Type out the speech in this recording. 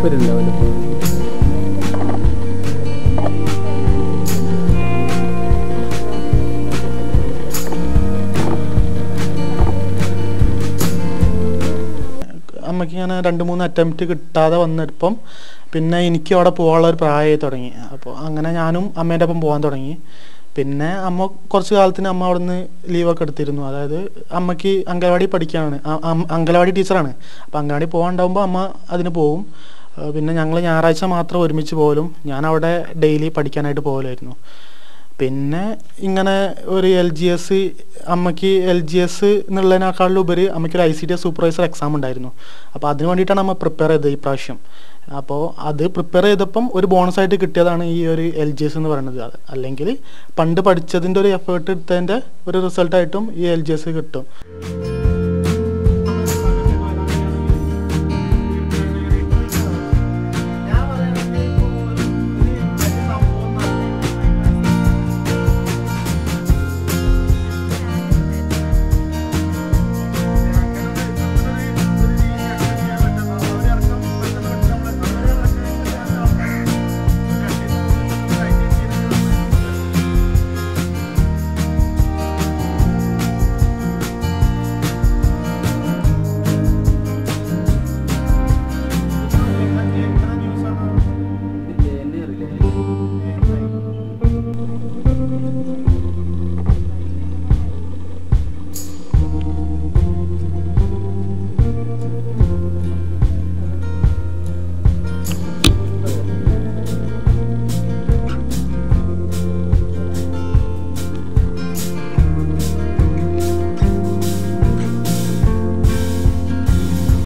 താല്പര്യമില്ല. അമ്മയ്ക്ക് ഇങ്ങനെ 2-3 അറ്റംപ്റ്റ് കിട്ടാതെ വന്നപ്പം പിന്നെ എനിക്ക് അവിടെ പോകാനുള്ള ഒരു പ്രായമായി തുടങ്ങി. അപ്പോൾ അങ്ങനെ ഞാനും അമ്മേൻ്റെ ഒപ്പം പോകാൻ തുടങ്ങി. പിന്നെ അമ്മ കുറച്ച് കാലത്തിന് അമ്മ അവിടെ നിന്ന് ലീവൊക്കെ എടുത്തിരുന്നു. അതായത് അമ്മയ്ക്ക് അംഗനവാടി പഠിക്കുകയാണ്, അംഗനവാടി ടീച്ചറാണ്. അപ്പോൾ അംഗനവാടി പോകാണ്ടാവുമ്പോൾ അമ്മ അതിന് പോവും. പിന്നെ ഞങ്ങൾ ഞായറാഴ്ച മാത്രം ഒരുമിച്ച് പോകലും, ഞാൻ അവിടെ ഡെയിലി പഠിക്കാനായിട്ട് പോകലായിരുന്നു. പിന്നെ ഇങ്ങനെ ഒരു LGS, അമ്മയ്ക്ക് LGS എന്നുള്ളതിനേക്കാളുപരി അമ്മയ്ക്കൊരു ICTS സൂപ്പർവൈസർ എക്സാം ഉണ്ടായിരുന്നു. അപ്പോൾ അതിന് വേണ്ടിയിട്ടാണ് അമ്മ പ്രിപ്പയർ ചെയ്തത് ഈ പ്രാവശ്യം. അപ്പോൾ അത് പ്രിപ്പയർ ചെയ്തപ്പം ഒരു ബോണസായിട്ട് കിട്ടിയതാണ് ഈ ഒരു LGS എന്ന് പറയുന്നത്. അത് അല്ലെങ്കിൽ പണ്ട് പഠിച്ചതിൻ്റെ ഒരു എഫേർട്ട് എടുത്തതിൻ്റെ ഒരു റിസൾട്ടായിട്ടും ഈ LGS കിട്ടും.